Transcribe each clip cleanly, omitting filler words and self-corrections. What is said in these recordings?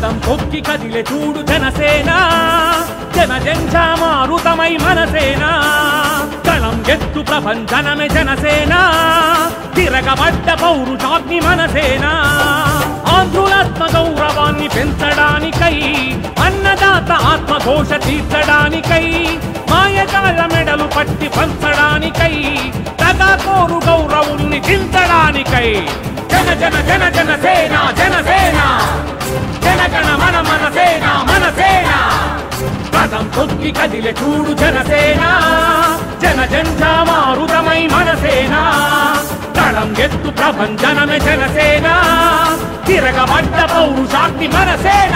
కదం తొక్కి కదిలే చూడు జనసేన జనజంఝామారుతమై మనసేన కళం ఎత్తు ప్రభంజనమే జనసేన తిరగబడ్డ పౌరుషాగ్ని మనసేన ఆంధ్రులాత్మ గౌరవాన్ని పెంచడానికై అన్నదాత ఆత్మఘోష తీర్చడానికై మాయకాళ్ళ మెడలు పట్టి పంచడానికై తగాకోరు గౌరవుల్ని దించడానికై జన జన జన జనసేన జనసేన జనగణ మన మనసేన మనసేన కదం తొక్కి కదిలే చూడు జనసేన జనజంఝామారుతమై మనసేన కళం ఎత్తు ప్రభంజనమే జనసేన తిరగబడ్డ పౌరుషాగ్ని మనసేన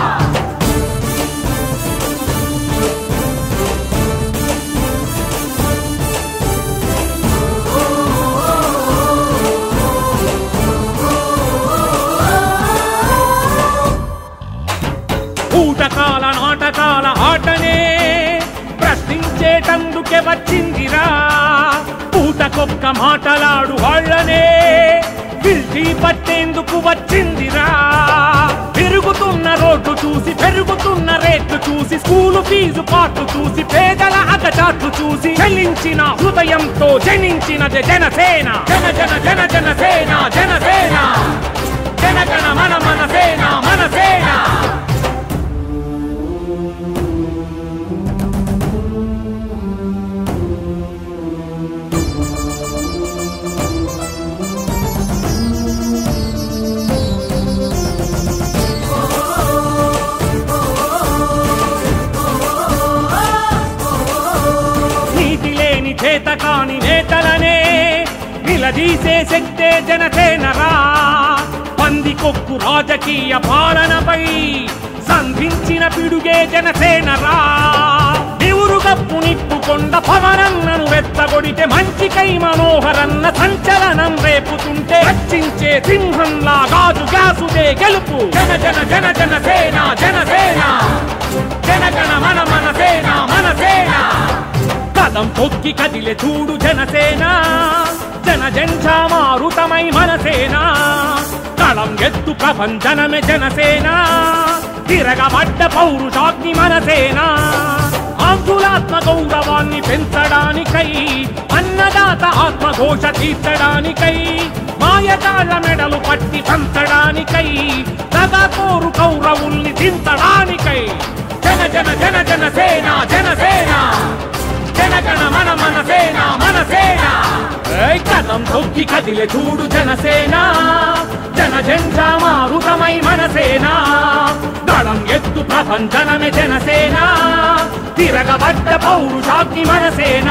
ఊటకాల నాటకాల ఆటనే ప్రశ్నించేటందుకే వచ్చిందిరా పూటకొక్క మాటలాడు వాళ్ళనే పిలిచి పట్టేందుకు వచ్చిందిరా పెరుగుతున్న రోడ్డు చూసి పెరుగుతున్న రేట్లు చూసి స్కూలు ఫీజు పాటు చూసి పేదల అగచాట్లు చూసి చెల్లించిన హృదయంతో జనించినది జనసేన జన జన జన జనసేన జనసేన జనగణ మన మనసేన మనసేన చేతకాని నేతలనే నిలదీసే శక్తే జనసేనరా పందికొక్కు రాజకీయ పాలనపై సంధించిన పిడుగే జనసేనరా నివురుగప్పు నిప్పుకొండ పవనన్నను వెత్తగొడితే మంచికై మనోహరన్న సంచలనం రేపుతుంటే రక్షించే సింహంలా గాజు గ్యాసుదే గెలుపు జన జన జన జనసేన జనసేన జనగణ మన మనసేన మనసేన కదం తొక్కి కదిలే చూడు జనసేన జనజంఝామారుతమై మనసేన కళం ఎత్తు ప్రభంజనమే జనసేన తిరగబడ్డ పౌరుషాగ్ని మనసేన ఆంధ్రులాత్మ గౌరవాన్ని పెంచడానికై అన్నదాత ఆత్మఘోష తీర్చడానికై మాయకాళ్ళ మెడలు పట్టి పంచడానికై తగాకోరు కౌరవుల్ని దించడానికై జన జన జన జనసేన జనసేన జనగణ మన మనసేన మనసేన కదం తొక్కి కదిలే చూడు జనసేన జనజంఝామారుతమై మనసేన దళం ఎత్తు ప్రభంజనమే జనసేన తిరగబడ్డ పౌరుషాగ్ని మనసేన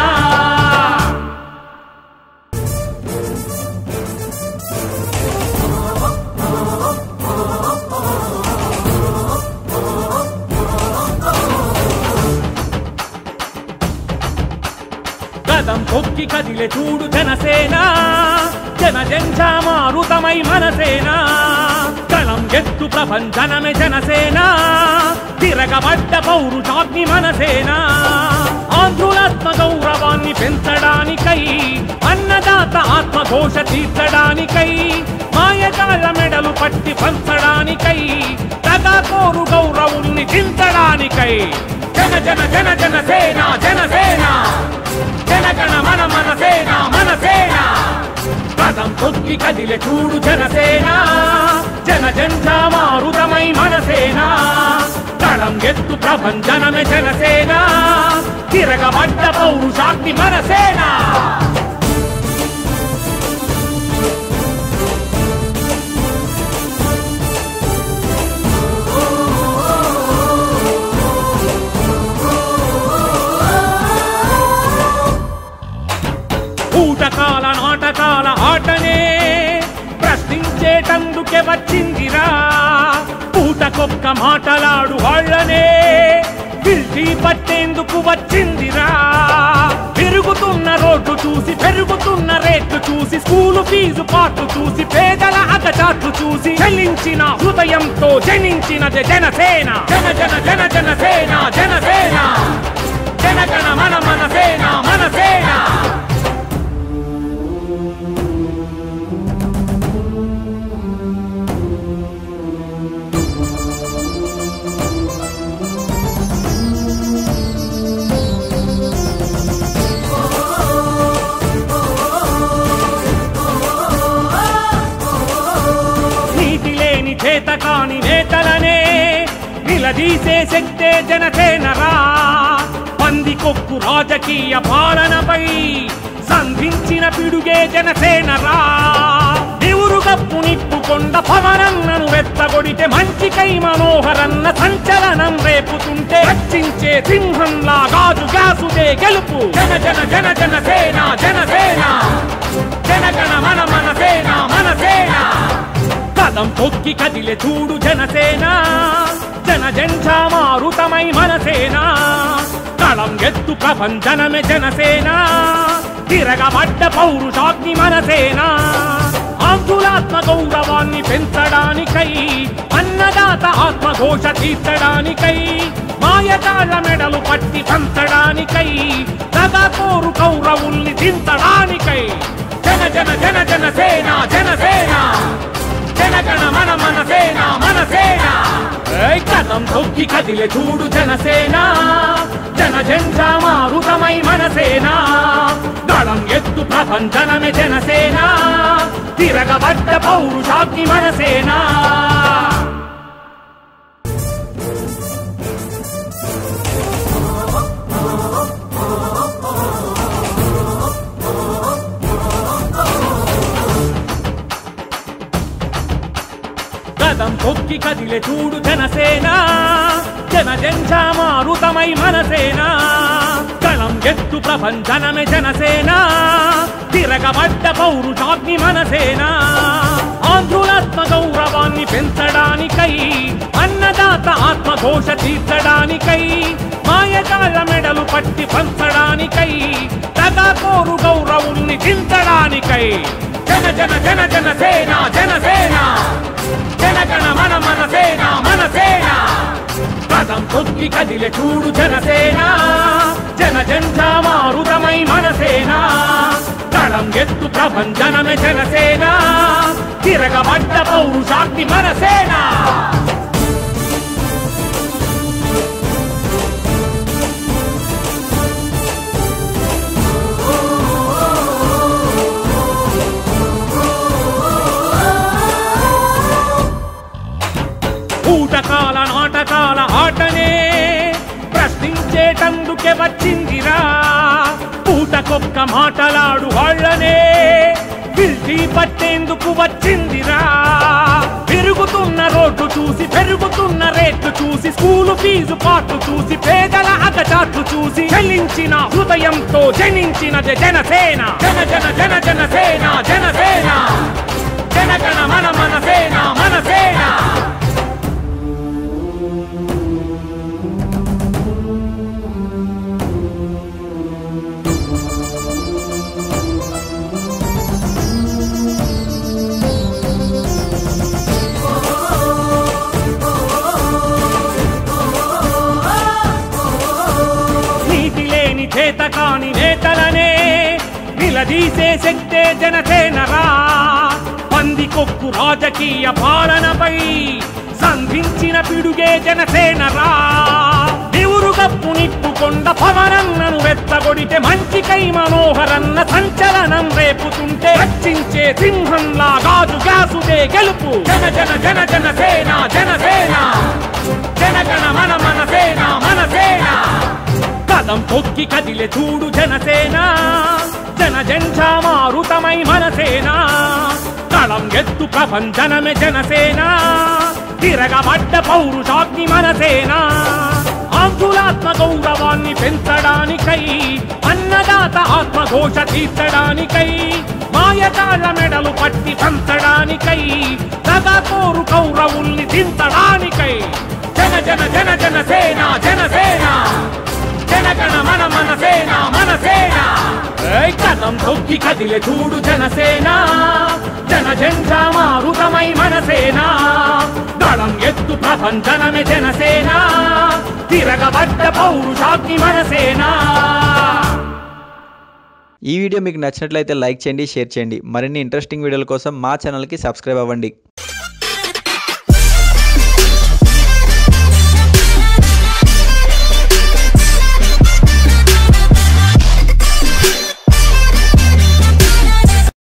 కదం తొక్కి కదిలే చూడు జనసేన జనజంఝామారుతమై మనసేన కళం ఎత్తు ప్రభంజనమే జనసేన తిరగబడ్డ పౌరుషాగ్ని మనసేన ఆంధ్రులాత్మ గౌరవాన్ని పెంచడానికై అన్నదాత ఆత్మఘోష తీర్చడానికై మాయకాళ్ళ మెడలు పట్టి పంచడానికై తగాకోరు గౌరవుల్ని దించడానికై జన జన జన జనసేన జనసేన జనగణ మన మనసేన మనసేన కదం తొక్కి కదిలే చూడు జనసేన జనజంఝామారుతమై మనసేన కళం ఎత్తు ప్రభంజనమే జనసేన తిరగబడ్డ పౌరుషాగ్ని మనసేన ఊటకాల నాటకాల ఆటనే ప్రశ్నించేటందుకే వచ్చిందిరా పూటకొక్క మాటలాడు వాళ్ళనే పిలిచి పట్టేందుకు వచ్చిందిరా పెరుగుతున్న రోడ్డు చూసి పెరుగుతున్న రేట్లు చూసి స్కూలు ఫీజు పాటు చూసి పేదల అగచాట్లు చూసి చెల్లించిన హృదయంతో జనించినది జనసేన జన జన జన జనసేన జనసేన జనగణ మన మనసేన మనసేన చేతకాని నేతలనే నిలదీసే శక్తే జనసేనరా పందికొక్కు రాజకీయ పాలనపై సంధించిన పిడుగే జనసేనరా నివురుగప్పు నిప్పుకొండ పవనన్నను వెత్తగొడితే మంచికై మనోహరన్న సంచలనం రేపుతుంటే రక్షించే సింహంలా గాజు గ్యాసుదే గెలుపు జన జన జన జనసేన జనసేన జనగణ మన మనసేన మనసేన కదం తొక్కి కదిలే చూడు జనసేన జనజంఝా మారుతమై మనసేన కళం ఎత్తు ప్రపంచనమే జనసేన తిరగబడ్డ పౌరుషాగ్ని మనసేన ఆంధ్రులాత్మ గౌరవాన్ని పెంచడానికై అన్నదాత ఆత్మఘోష తీర్చడానికై మాయకాళ్ళ మెడలు పట్టి పంచడానికై దగకోరు కౌరవుల్ని దించడానికై జన జన జన జనసేన జనసేన జనగణ మన మనసేన మనసేన కదం తొక్కి కదిలే చూడు జనసేన జనజంఝా మారుతమై మనసేన దళం ఎత్తు ప్రపంచనమే జనసేన తిరగబడ్డ పౌరుషాగ్ని మనసేన కదం తొక్కి కదిలే చూడు జనసేన జనజంఝా మారుతమై మనసేన కళం ఎత్తు ప్రపంచనమే జనసేన తిరగబడ్డ పౌరుషాగ్ని మనసేన ఆంధ్రులాత్మ గౌరవాన్ని పెంచడానికై అన్నదాత ఆత్మఘోష తీర్చడానికై మాయకాళ్ళ మెడలు పట్టి పంచడానికై దగకోరు గౌరవుల్ని దించడానికై జన జన జన జనసేన జనసేన జనగణ మన మనసేన మనసేన కదం తొక్కి కదిలే చూడు జనసేన జనజంఝా మారుతమై మనసేన కళం ఎత్తు ప్రపంచనమే జనసేన తిరగబడ్డ పౌరుషాగ్ని మనసేన ఊటకాల నాటకాల ఆటనే ప్రశ్నించేటందుకే వచ్చిందిరా పూటకొక్క మాటలాడు వాళ్ళనే పిలిచి పట్టేందుకు వచ్చిందిరా పెరుగుతున్న రోడ్డు చూసి పెరుగుతున్న రేట్లు చూసి స్కూలు ఫీజు పాటు చూసి పేదల అగచాట్లు చూసి చెల్లించిన హృదయంతో జనించినది జనసేన జన జన జన జనసేన జనసేన జనగణ మన మనసేన మనసేన చేతకాని నేతలనే నిలదీసే శక్తే జనసేనరా పందికొక్కు రాజకీయ పాలనపై సంధించిన పిడుగే జనసేనరా నివురుగప్పు నిప్పుకొండ పవనన్నను వెత్తగొడితే మంచికై మనోహరన్న సంచలనం రేపుతుంటే రక్షించే సింహంలా గాజు గ్యాసుదే గెలుపు జన జన జన జనసేన జనసేన జనగణ మన మనసేన మనసేన కదం తొక్కి కదిలే చూడు జనసేన జనజంఝా మారుతమై మనసేన కళం ఎత్తు ప్రపంచనమే జనసేన తిరగబడ్డ పౌరుషాగ్ని మనసేన ఆంధ్రులాత్మ గౌరవాన్ని పెంచడానికై అన్నదాత ఆత్మఘోష తీర్చడానికై మాయకాళ్ళ మెడలు పట్టి పంచడానికై దగకోరు కౌరవుల్ని దించడానికై జన జన జన జనసేన జనసేన జనగణ మన మనసేన మనసేన కదం తొక్కి కదిలే చూడు జనసేన జనజంఝా మారుతమై మనసేన దళం ఎత్తు ప్రపంచనమే జనసేన తిరగబడ్డ పౌరుషాగ్ని మనసేన ఈ వీడియో మీకు నచ్చినట్లయితే లైక్ చేయండి షేర్ చేయండి మరిన్ని ఇంట్రెస్టింగ్ వీడియోల కోసం మా ఛానల్కి సబ్స్క్రైబ్ అవ్వండి